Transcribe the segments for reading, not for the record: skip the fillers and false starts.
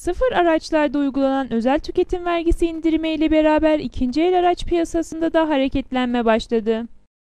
Sıfır araçlarda uygulanan özel tüketim vergisi indirimiyle beraber ikinci el araç piyasasında da hareketlenme başladı.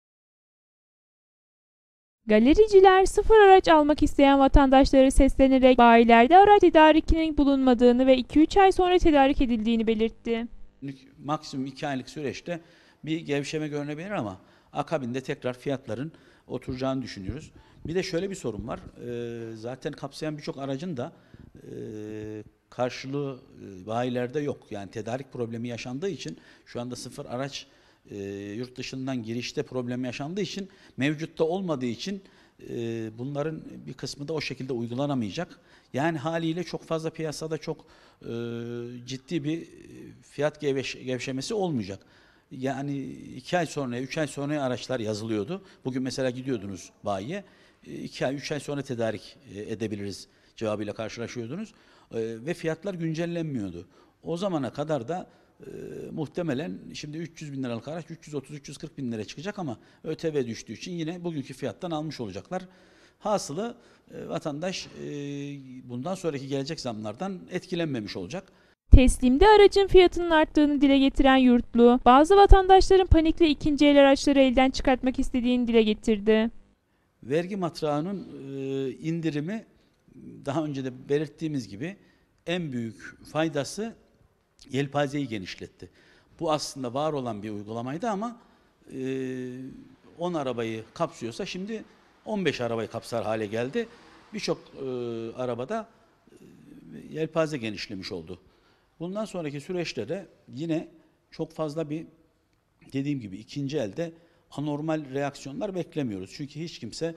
Galericiler sıfır araç almak isteyen vatandaşlara seslenerek bayilerde araç tedarikinin bulunmadığını ve 2-3 ay sonra tedarik edildiğini belirtti. Maksimum 2 aylık süreçte bir gevşeme görünebilir ama akabinde tekrar fiyatların oturacağını düşünüyoruz. Bir de şöyle bir sorun var. Zaten kapsayan birçok aracın da karşılığı bayilerde yok. Yani tedarik problemi yaşandığı için şu anda sıfır araç yurt dışından girişte problem yaşandığı için, mevcutta olmadığı için bunların bir kısmı da o şekilde uygulanamayacak. Yani haliyle çok fazla piyasada çok ciddi bir fiyat gevşemesi olmayacak. Yani 2 ay sonra, 3 ay sonra araçlar yazılıyordu. Bugün mesela gidiyordunuz bayiye, 2 ay, 3 ay sonra tedarik edebiliriz cevabıyla karşılaşıyordunuz. Ve fiyatlar güncellenmiyordu. O zamana kadar da muhtemelen şimdi 300 bin liralık araç 330-340 bin liraya çıkacak ama ÖTV düştüğü için yine bugünkü fiyattan almış olacaklar. Hasılı vatandaş bundan sonraki gelecek zamlardan etkilenmemiş olacak. Teslimde aracın fiyatının arttığını dile getiren Yurtlu, bazı vatandaşların panikle ikinci el araçları elden çıkartmak istediğini dile getirdi. Vergi matrağının indirimi daha önce de belirttiğimiz gibi en büyük faydası yelpazeyi genişletti. Bu aslında var olan bir uygulamaydı ama 10 arabayı kapsıyorsa şimdi 15 arabayı kapsar hale geldi. Birçok arabada yelpaze genişlemiş oldu. Bundan sonraki süreçte de yine çok fazla bir dediğim gibi ikinci elde anormal reaksiyonlar beklemiyoruz. Çünkü hiç kimse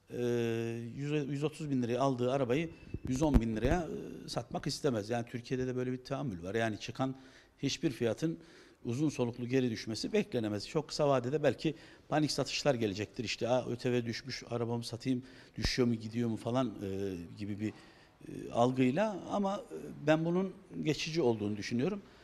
130 bin liraya aldığı arabayı 110 bin liraya satmak istemez. Yani Türkiye'de de böyle bir tahammül var. Yani çıkan hiçbir fiyatın uzun soluklu geri düşmesi beklenemez. Çok kısa vadede belki panik satışlar gelecektir. İşte ÖTV düşmüş, arabamı satayım, düşüyor mu gidiyor mu falan gibi bir algıyla ama ben bunun geçici olduğunu düşünüyorum.